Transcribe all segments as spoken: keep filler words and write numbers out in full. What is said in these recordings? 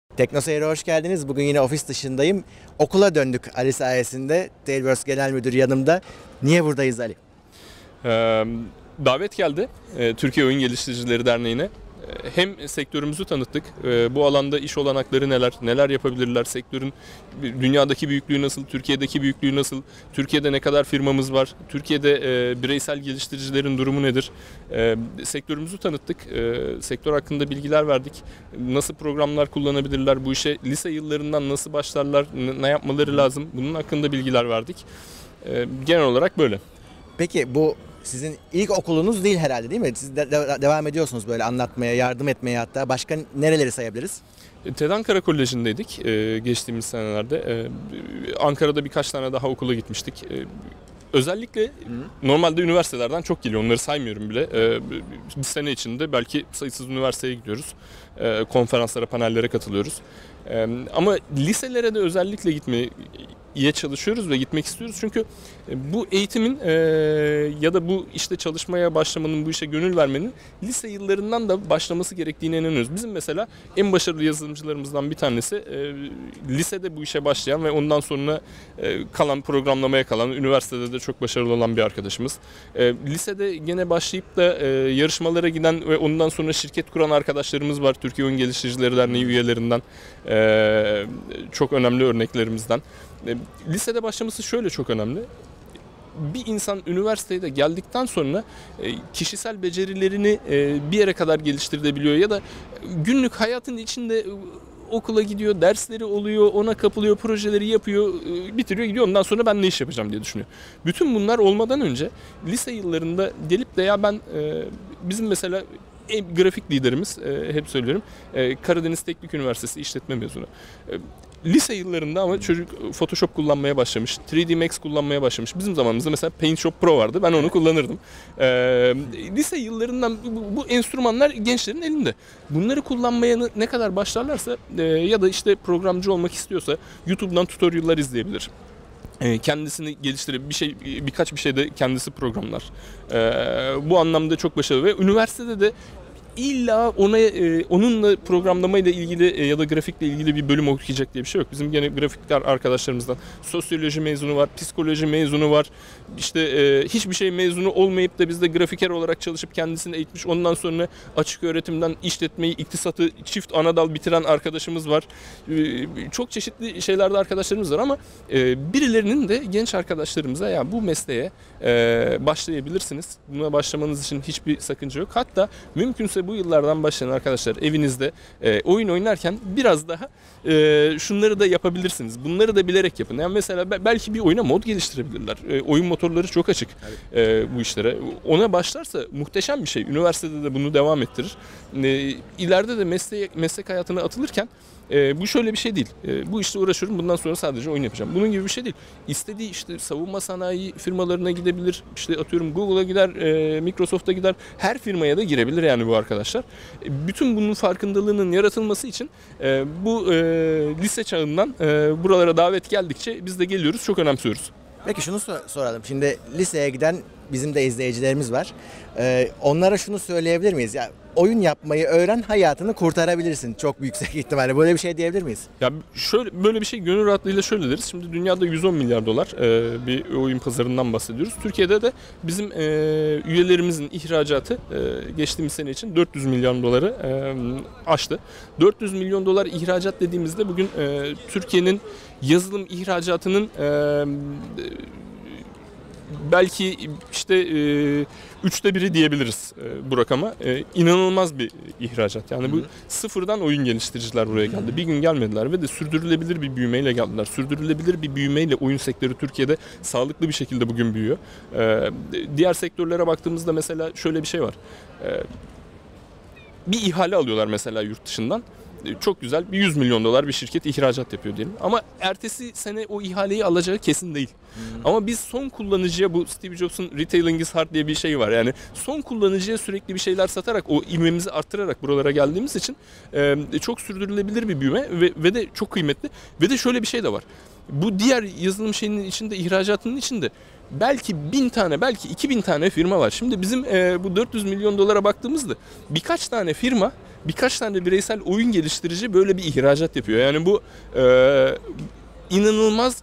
Tekno Seyir'e hoş geldiniz. Bugün yine ofis dışındayım. Okula döndük Ali sayesinde. Tailverse Genel Müdürü yanımda. Niye buradayız Ali? Ee, davet geldi e, Türkiye Oyun Geliştiricileri Derneği'ne. E, Hem sektörümüzü tanıttık, e, bu alanda iş olanakları neler, neler yapabilirler, sektörün dünyadaki büyüklüğü nasıl, Türkiye'deki büyüklüğü nasıl, Türkiye'de ne kadar firmamız var, Türkiye'de e, bireysel geliştiricilerin durumu nedir, e, sektörümüzü tanıttık, e, sektör hakkında bilgiler verdik, nasıl programlar kullanabilirler, bu işe lise yıllarından nasıl başlarlar, ne yapmaları lazım, bunun hakkında bilgiler verdik. E, genel olarak böyle. Peki bu sizin ilk okulunuz değil herhalde, değil mi? Siz de, de- devam ediyorsunuz böyle anlatmaya, yardım etmeye hatta. Başka nereleri sayabiliriz? TED Ankara Koleji'ndeydik e, geçtiğimiz senelerde. E, Ankara'da birkaç tane daha okula gitmiştik. E, özellikle normalde üniversitelerden çok geliyor. Onları saymıyorum bile. E, bir sene içinde belki sayısız üniversiteye gidiyoruz. E, konferanslara, panellere katılıyoruz. E, ama liselere de özellikle gitmeye çalışıyoruz ve gitmek istiyoruz. Çünkü bu eğitimin e, ya da bu işte çalışmaya başlamanın, bu işe gönül vermenin lise yıllarından da başlaması gerektiğine inanıyoruz. Bizim mesela en başarılı yazılımcılarımızdan bir tanesi e, lisede bu işe başlayan ve ondan sonra e, kalan, programlamaya kalan, üniversitede de çok başarılı olan bir arkadaşımız. E, lisede gene başlayıp da e, yarışmalara giden ve ondan sonra şirket kuran arkadaşlarımız var. Türkiye Oyun Geliştiricileri Derneği üyelerinden. E, çok önemli örneklerimizden. E, lisede başlaması şöyle çok önemli. Bir insan üniversiteye de geldikten sonra e, kişisel becerilerini e, bir yere kadar geliştirebiliyor ya da günlük hayatın içinde e, okula gidiyor, dersleri oluyor, ona kapılıyor, projeleri yapıyor, e, bitiriyor, gidiyor. Ondan sonra ben ne iş yapacağım diye düşünüyor. Bütün bunlar olmadan önce lise yıllarında gelip de ya ben e, bizim mesela en grafik liderimiz, e, hep söylüyorum, e, Karadeniz Teknik Üniversitesi işletme mezunu. E, lise yıllarında ama çocuk Photoshop kullanmaya başlamış, üç D Max kullanmaya başlamış. Bizim zamanımızda mesela Paint Shop Pro vardı, ben onu kullanırdım. E, lise yıllarından bu, bu enstrümanlar gençlerin elinde. Bunları kullanmaya ne kadar başlarlarsa e, ya da işte programcı olmak istiyorsa YouTube'dan tutorial'lar izleyebilir. Kendisini geliştirip bir şey, birkaç bir şey de kendisi programlar. Ee, bu anlamda çok başarılı ve üniversitede de illa ona e, onunla programlamayla ilgili e, ya da grafikle ilgili bir bölüm okuyacak diye bir şey yok. Bizim gene grafikler arkadaşlarımızdan sosyoloji mezunu var, psikoloji mezunu var. İşte e, hiçbir şey mezunu olmayıp da bizde grafiker olarak çalışıp kendisini eğitmiş. Ondan sonra açık öğretimden işletmeyi, iktisatı çift anadal bitiren arkadaşımız var. E, çok çeşitli şeylerde arkadaşlarımız var ama e, birilerinin de genç arkadaşlarımıza ya bu mesleğe e, başlayabilirsiniz. Buna başlamanız için hiçbir sakınca yok. Hatta mümkünse bu yıllardan başlayan arkadaşlar evinizde e, oyun oynarken biraz daha e, şunları da yapabilirsiniz. Bunları da bilerek yapın. Yani mesela belki bir oyuna mod geliştirebilirler. E, oyun motorları çok açık e, bu işlere. Ona başlarsa muhteşem bir şey. Üniversitede de bunu devam ettirir. E, ileride de meslek, meslek hayatına atılırken e, bu şöyle bir şey değil. E, bu işte uğraşıyorum, bundan sonra sadece oyun yapacağım. Bunun gibi bir şey değil. İstediği işte savunma sanayi firmalarına gidebilir. İşte atıyorum Google'a gider, e, Microsoft'a gider. Her firmaya da girebilir yani bu arkadaşlar. E, bütün bunun farkındalığının yaratılması için e, bu e, lise çağından e, buralara davet geldikçe biz de geliyoruz, çok önemsiyoruz. Peki şunu sor- soralım. Şimdi liseye giden bizim de izleyicilerimiz var. Ee, onlara şunu söyleyebilir miyiz? Ya oyun yapmayı öğren, hayatını kurtarabilirsin. Çok yüksek ihtimalle. Böyle bir şey diyebilir miyiz? Ya şöyle böyle bir şey gönül rahatlığıyla şöyle deriz. Şimdi dünyada yüz on milyar dolar e, bir oyun pazarından bahsediyoruz. Türkiye'de de bizim e, üyelerimizin ihracatı e, geçtiğimiz sene için dört yüz milyon doları e, aştı. dört yüz milyon dolar ihracat dediğimizde bugün e, Türkiye'nin yazılım ihracatının e, belki işte e, üçte biri diyebiliriz e, bu rakama. E, inanılmaz bir ihracat. Yani bu Hı-hı. sıfırdan oyun geliştiriciler buraya geldi. Bir gün gelmediler ve de sürdürülebilir bir büyümeyle geldiler. Sürdürülebilir bir büyümeyle oyun sektörü Türkiye'de sağlıklı bir şekilde bugün büyüyor. E, diğer sektörlere baktığımızda mesela şöyle bir şey var. E, bir ihale alıyorlar mesela yurt dışından. Çok güzel bir yüz milyon dolar bir şirket ihracat yapıyor diyelim. Ama ertesi sene o ihaleyi alacağı kesin değil. Hmm. Ama biz son kullanıcıya, bu Steve Jobs'un retailing is hard diye bir şey var. Yani son kullanıcıya sürekli bir şeyler satarak, o ivmemizi arttırarak buralara geldiğimiz için e, çok sürdürülebilir bir büyüme ve, ve de çok kıymetli. Ve de şöyle bir şey de var. Bu diğer yazılım şeyinin içinde, ihracatının içinde belki bin tane, belki iki bin tane firma var. Şimdi bizim e, bu dört yüz milyon dolara baktığımızda birkaç tane firma birkaç tane bireysel oyun geliştirici böyle bir ihracat yapıyor. Yani bu e, inanılmaz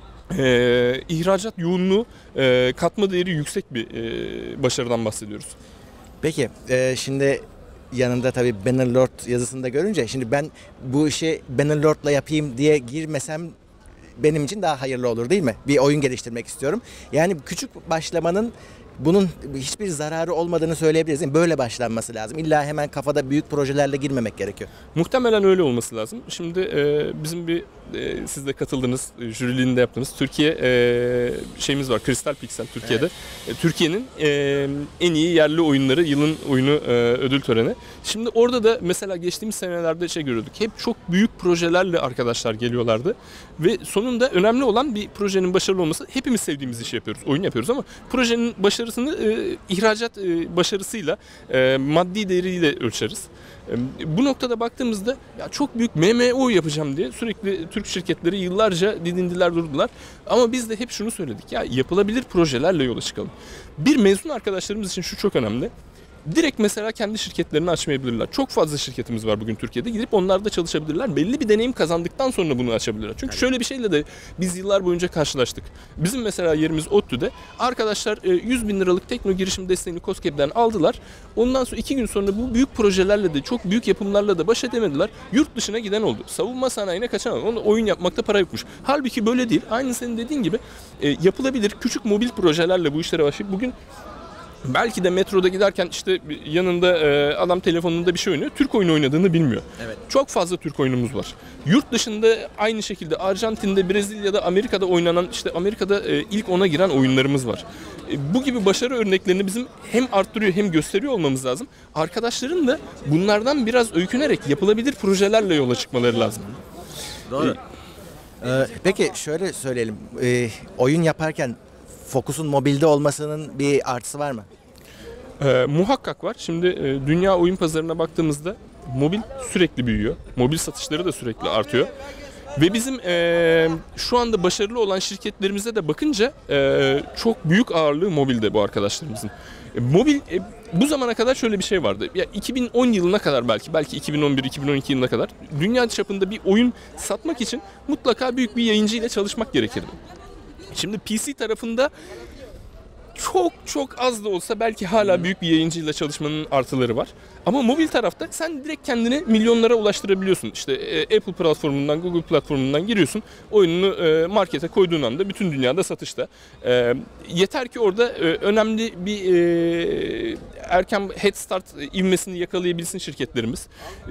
e, ihracat yoğunluğu, e, katma değeri yüksek bir e, başarıdan bahsediyoruz. Peki e, şimdi yanında tabii Bannerlord yazısını da görünce şimdi ben bu işi Bannerlord'la yapayım diye girmesem benim için daha hayırlı olur değil mi? Bir oyun geliştirmek istiyorum. Yani küçük başlamanın bunun hiçbir zararı olmadığını söyleyebiliriz. Yani böyle başlanması lazım. İlla hemen kafada büyük projelerle girmemek gerekiyor. Muhtemelen öyle olması lazım. Şimdi e, bizim bir e, siz de katıldınız, e, jüriliğini de yaptınız. Türkiye e, şeyimiz var, Crystal Pixel Türkiye'de. Evet. E, Türkiye'nin e, en iyi yerli oyunları, yılın oyunu e, ödül töreni. Şimdi orada da mesela geçtiğimiz senelerde şey görüyorduk. Hep çok büyük projelerle arkadaşlar geliyorlardı. Ve sonunda önemli olan bir projenin başarılı olması. Hepimiz sevdiğimiz işi yapıyoruz, oyun yapıyoruz ama projenin başarısını e, ihracat e, başarısıyla, e, maddi değeriyle ölçeriz. E, bu noktada baktığımızda ya çok büyük M M O yapacağım diye sürekli Türk şirketleri yıllarca didindiler durdular. Ama biz de hep şunu söyledik, ya yapılabilir projelerle yola çıkalım. Bir mezun arkadaşlarımız için şu çok önemli. Direkt mesela kendi şirketlerini açmayabilirler. Çok fazla şirketimiz var bugün Türkiye'de. Gidip onlarda çalışabilirler. Belli bir deneyim kazandıktan sonra bunu açabilirler. Çünkü şöyle bir şeyle de biz yıllar boyunca karşılaştık. Bizim mesela yerimiz ODTÜ'de. Arkadaşlar yüz bin liralık tekno girişim desteğini KOSGEB'den aldılar. Ondan sonra iki gün sonra bu büyük projelerle de çok büyük yapımlarla da baş edemediler. Yurt dışına giden oldu. Savunma sanayine kaçan oldu. Onda oyun yapmakta para yokmuş. Halbuki böyle değil. Aynı senin dediğin gibi yapılabilir küçük mobil projelerle bu işlere başlayıp bugün belki de metroda giderken işte yanında e, adam telefonunda bir şey oynuyor. Türk oyunu oynadığını bilmiyor. Evet. Çok fazla Türk oyunumuz var. Yurt dışında aynı şekilde Arjantin'de, Brezilya'da, Amerika'da oynanan, işte Amerika'da e, ilk ona giren oyunlarımız var. E, bu gibi başarı örneklerini bizim hem arttırıyor hem gösteriyor olmamız lazım. Arkadaşların da bunlardan biraz öykünerek yapılabilir projelerle yola çıkmaları lazım. Doğru. Ee, peki şöyle söyleyelim. Ee, oyun yaparken fokusun mobilde olmasının bir artısı var mı? Ee, muhakkak var. Şimdi e, dünya oyun pazarına baktığımızda mobil sürekli büyüyor. Mobil satışları da sürekli artıyor. Ve bizim e, şu anda başarılı olan şirketlerimize de bakınca e, çok büyük ağırlığı mobilde bu arkadaşlarımızın. E, mobil e, bu zamana kadar şöyle bir şey vardı. Ya iki bin on yılına kadar belki, belki iki bin on bir iki bin on iki yılına kadar dünya çapında bir oyun satmak için mutlaka büyük bir yayıncı ile çalışmak gerekirdi. Şimdi P C tarafında çok çok az da olsa belki hala büyük bir yayıncıyla çalışmanın artıları var. Ama mobil tarafta sen direkt kendini milyonlara ulaştırabiliyorsun. İşte Apple platformundan, Google platformundan giriyorsun. Oyununu markete koyduğun anda bütün dünyada satışta. Yeter ki orada önemli bir erken head start ivmesini yakalayabilsin şirketlerimiz.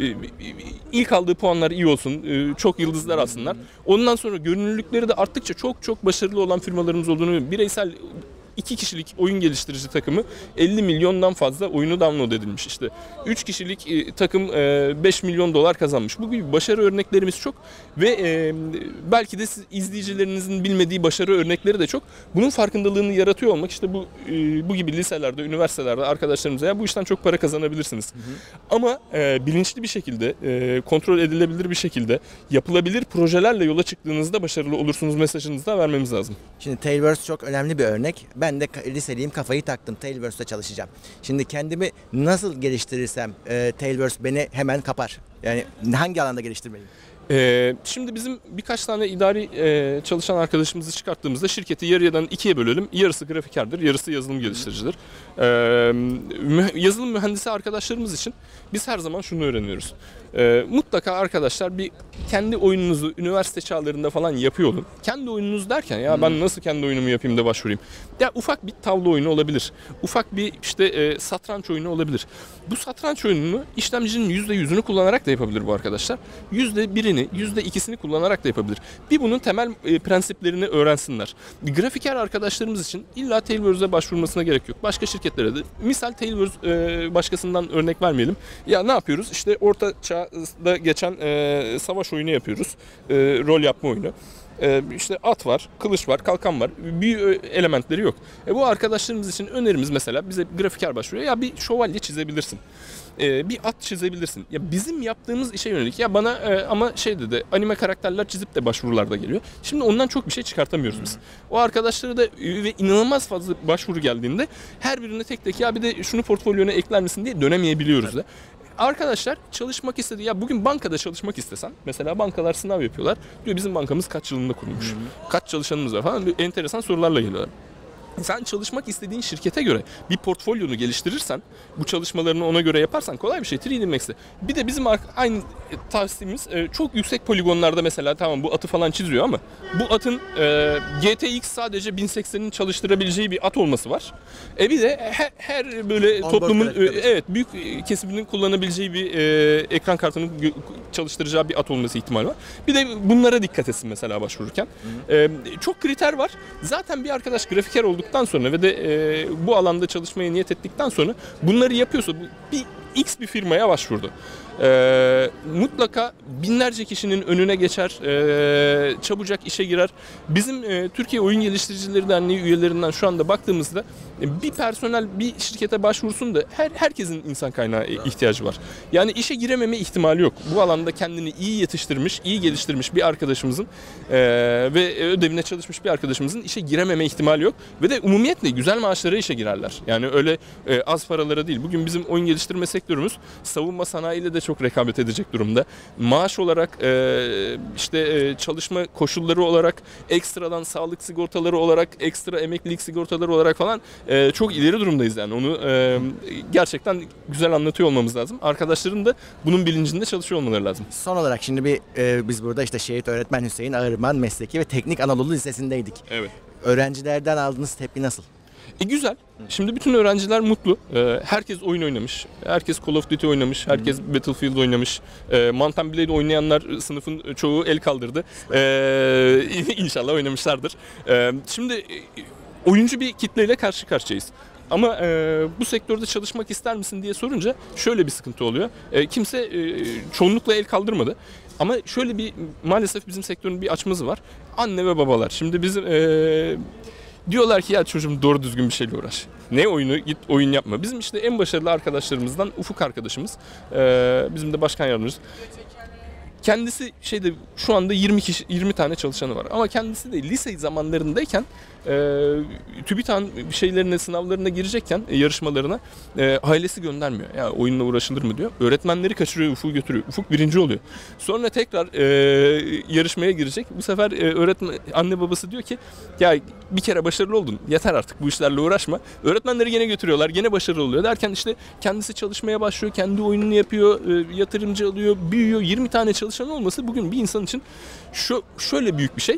İlk aldığı puanlar iyi olsun, çok yıldızlar alsınlar. Ondan sonra görünürlükleri de arttıkça çok çok başarılı olan firmalarımız olduğunu, bireysel iki kişilik oyun geliştirici takımı elli milyondan fazla oyunu download edilmiş. İşte üç kişilik e, takım e, beş milyon dolar kazanmış. Bu gibi başarı örneklerimiz çok ve e, belki de siz, izleyicilerinizin bilmediği başarı örnekleri de çok. Bunun farkındalığını yaratıyor olmak, işte bu e, bu gibi liselerde, üniversitelerde arkadaşlarımıza ya bu işten çok para kazanabilirsiniz. Hı hı. Ama e, bilinçli bir şekilde, e, kontrol edilebilir bir şekilde yapılabilir projelerle yola çıktığınızda başarılı olursunuz mesajınızı da vermemiz lazım. Şimdi Tailverse çok önemli bir örnek. Ben de liseliyim, kafayı taktım. Tailverse'de çalışacağım. Şimdi kendimi nasıl geliştirirsem e, Tailverse beni hemen kapar. Yani hangi alanda geliştirmeliyim? Ee, şimdi bizim birkaç tane idari e, çalışan arkadaşımızı çıkarttığımızda şirketi yarıdan ikiye bölelim. Yarısı grafikerdir, yarısı yazılım geliştiricidir. Ee, mü, yazılım mühendisi arkadaşlarımız için biz her zaman şunu öğreniyoruz. Ee, mutlaka arkadaşlar bir kendi oyununuzu üniversite çağlarında falan yapıyor olun. Kendi oyununuz derken ya ben nasıl kendi oyunumu yapayım da başvurayım. Ya ufak bir tavla oyunu olabilir. Ufak bir işte e, satranç oyunu olabilir. Bu satranç oyununu işlemcinin yüzde yüzünü kullanarak da yapabilir bu arkadaşlar. yüzde birini, yüzde ikisini kullanarak da yapabilir. Bir bunun temel e, prensiplerini öğrensinler. Grafiker arkadaşlarımız için illa Tailverse'e başvurmasına gerek yok. Başka şirketlere de. Misal Tailverse e, başkasından örnek vermeyelim. Ya ne yapıyoruz? İşte orta çağda geçen e, savaş oyunu yapıyoruz. E, rol yapma oyunu. Ee, işte at var, kılıç var, kalkan var. Büyü elementleri yok. E bu arkadaşlarımız için önerimiz mesela bize grafiker başvuruyor. Ya bir şövalye çizebilirsin. Ee, bir at çizebilirsin. Ya bizim yaptığımız işe yönelik. Ya bana e, ama şey dedi, anime karakterler çizip de başvurularda geliyor. Şimdi ondan çok bir şey çıkartamıyoruz biz. O arkadaşlara da ve inanılmaz fazla başvuru geldiğinde her birine tek tek ya bir de şunu portfolyona ekler misin diye dönemeyebiliyoruz da. arkadaşlar çalışmak istedi. Ya bugün bankada çalışmak istesen, mesela bankalar sınav yapıyorlar. Diyor bizim bankamız kaç yılında kurulmuş, kaç çalışanımız var falan, enteresan sorularla geliyorlar. Sen çalışmak istediğin şirkete göre bir portfolyonu geliştirirsen, bu çalışmalarını ona göre yaparsan kolay bir şey. üç D Max'te. Bir de bizim aynı tavsiyemiz çok yüksek poligonlarda mesela tamam bu atı falan çiziyor ama bu atın e, G T X sadece bin seksenin çalıştırabileceği bir at olması var. E bir de her, her böyle On toplumun board e, evet büyük kesiminin kullanabileceği bir e, ekran kartının çalıştıracağı bir at olması ihtimali var. Bir de bunlara dikkat etsin mesela başvururken. E, çok kriter var. Zaten bir arkadaş grafiker olduk sonra ve de e, bu alanda çalışmaya niyet ettikten sonra bunları yapıyorsa bir X bir firmaya başvurdu. E, mutlaka binlerce kişinin önüne geçer, e, çabucak işe girer. Bizim e, Türkiye Oyun Geliştiricileri Derneği üyelerinden şu anda baktığımızda e, bir personel bir şirkete başvursun da her herkesin insan kaynağı ihtiyacı var. Yani işe girememe ihtimali yok. Bu alanda kendini iyi yetiştirmiş, iyi geliştirmiş bir arkadaşımızın e, ve ödevine çalışmış bir arkadaşımızın işe girememe ihtimali yok. Ve de umumiyetle güzel maaşlara işe girerler. Yani öyle e, az paralara değil. Bugün bizim oyun geliştirme sektörümüz savunma sanayiyle de çok rekabet edecek durumda. Maaş olarak e, işte e, çalışma koşulları olarak ekstradan sağlık sigortaları olarak ekstra emeklilik sigortaları olarak falan e, çok ileri durumdayız yani. Onu e, gerçekten güzel anlatıyor olmamız lazım. Arkadaşların da bunun bilincinde çalışıyor olmaları lazım. Son olarak şimdi bir e, biz burada işte Şehit Öğretmen Hüseyin Ağırman Mesleki ve Teknik Anadolu Lisesi'ndeydik. Evet. Öğrencilerden aldığınız tepki nasıl? E güzel. Şimdi bütün öğrenciler mutlu. Ee, herkes oyun oynamış. Herkes Call of Duty oynamış. Herkes hmm. Battlefield oynamış. Ee, Mount Blade oynayanlar sınıfın çoğu el kaldırdı. Ee, inşallah oynamışlardır. Ee, şimdi oyuncu bir kitleyle karşı karşıyayız. Ama e, bu sektörde çalışmak ister misin diye sorunca şöyle bir sıkıntı oluyor. E, kimse e, çoğunlukla el kaldırmadı. Ama şöyle bir maalesef bizim sektörün bir açmazı var. Anne ve babalar. Şimdi bizim e, diyorlar ki ya çocuğum doğru düzgün bir şeyle uğraş. Ne oyunu git oyun yapma. Bizim işte en başarılı arkadaşlarımızdan Ufuk arkadaşımız. E, bizim de başkan yardımcımız. Kendisi şeyde şu anda yirmi kişi yirmi tane çalışanı var. Ama kendisi de lise zamanlarındayken e, TÜBİTAK'ın şeylerine sınavlarına girecekken e, yarışmalarına e, ailesi göndermiyor. Ya oyunla uğraşılır mı diyor. Öğretmenleri kaçırıyor, Ufuk'u götürüyor. Ufuk birinci oluyor. Sonra tekrar e, yarışmaya girecek. Bu sefer e, öğretmen anne babası diyor ki ya bir kere başarılı oldun. Yeter artık bu işlerle uğraşma. Öğretmenleri gene götürüyorlar. Gene başarılı oluyor derken işte kendisi çalışmaya başlıyor. Kendi oyununu yapıyor. E, yatırımcı alıyor. Büyüyor. yirmi tane çalışan olması bugün bir insan için şu şöyle büyük bir şey.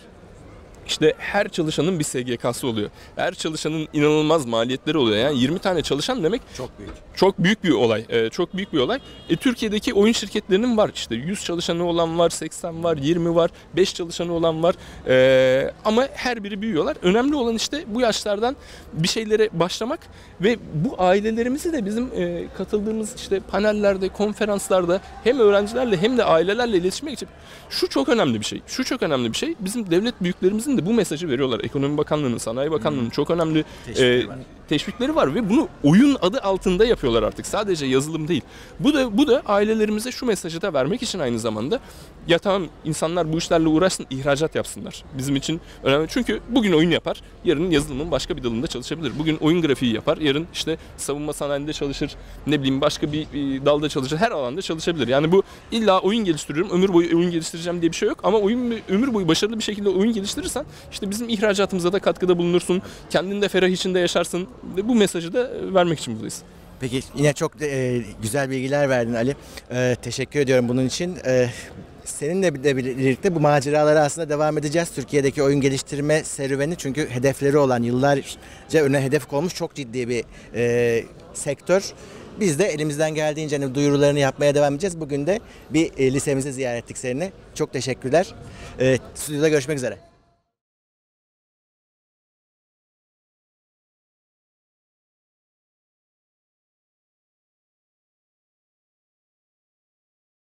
İşte her çalışanın bir S G K'sı oluyor. Her çalışanın inanılmaz maliyetleri oluyor. Yani yirmi tane çalışan demek çok büyük. Çok büyük bir olay. Ee, çok büyük bir olay. E, Türkiye'deki oyun şirketlerinin var işte yüz çalışanı olan var, seksen var, yirmi var, beş çalışanı olan var. Ee, ama her biri büyüyorlar. Önemli olan işte bu yaşlardan bir şeylere başlamak ve bu ailelerimizi de bizim e, katıldığımız işte panellerde, konferanslarda hem öğrencilerle hem de ailelerle iletişime geçip şu çok önemli bir şey. Şu çok önemli bir şey. Bizim devlet büyüklerimizin de bu mesajı veriyorlar. Ekonomi Bakanlığı'nın, Sanayi Bakanlığı'nın hmm. çok önemli teşvikleri, e, var. teşvikleri var ve bunu oyun adı altında yapıyorlar artık. Sadece yazılım değil. Bu da bu da ailelerimize şu mesajı da vermek için aynı zamanda ya tamam insanlar bu işlerle uğraşsın, ihracat yapsınlar. Bizim için önemli. Çünkü bugün oyun yapar, yarın yazılımın başka bir dalında çalışabilir. Bugün oyun grafiği yapar, yarın işte savunma sanayinde çalışır, ne bileyim başka bir, bir dalda çalışır, her alanda çalışabilir. Yani bu illa oyun geliştiriyorum, ömür boyu oyun geliştireceğim diye bir şey yok ama oyun ömür boyu başarılı bir şekilde oyun geliştirirsen işte bizim ihracatımıza da katkıda bulunursun, kendin de ferah içinde yaşarsın. Bu mesajı da vermek için buradayız. Peki yine çok e, güzel bilgiler verdin Ali. E, teşekkür ediyorum bunun için. E, seninle de birlikte bu maceralara aslında devam edeceğiz. Türkiye'deki oyun geliştirme serüveni çünkü hedefleri olan yıllarca öne hedef konmuş çok ciddi bir e, sektör. Biz de elimizden geldiğince hani duyurularını yapmaya devam edeceğiz. Bugün de bir e, lisemizi ziyaret ettik seninle. Çok teşekkürler. E, stüdyoda görüşmek üzere.